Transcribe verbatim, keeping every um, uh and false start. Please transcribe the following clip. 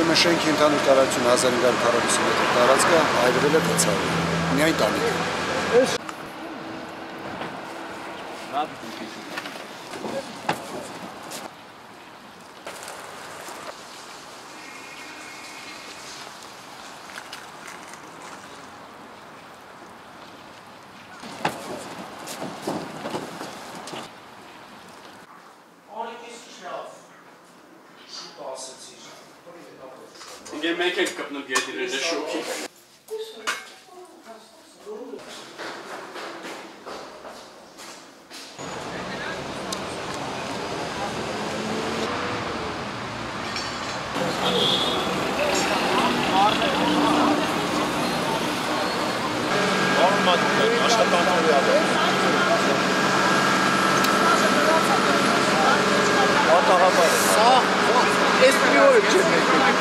ուրեմն շենքի ընդհանուր տարածությունը հազար հինգ հարյուր քառակուսի մետր տարածքը այրվել է վեց հարյուր, միայն տանիքը։ Ինգե մենք ենք կպնում գետիրը շոքի։ Աշխատանքների ալը։ Ատաղաբար։ Սա, ես մի օր չեմ եկել։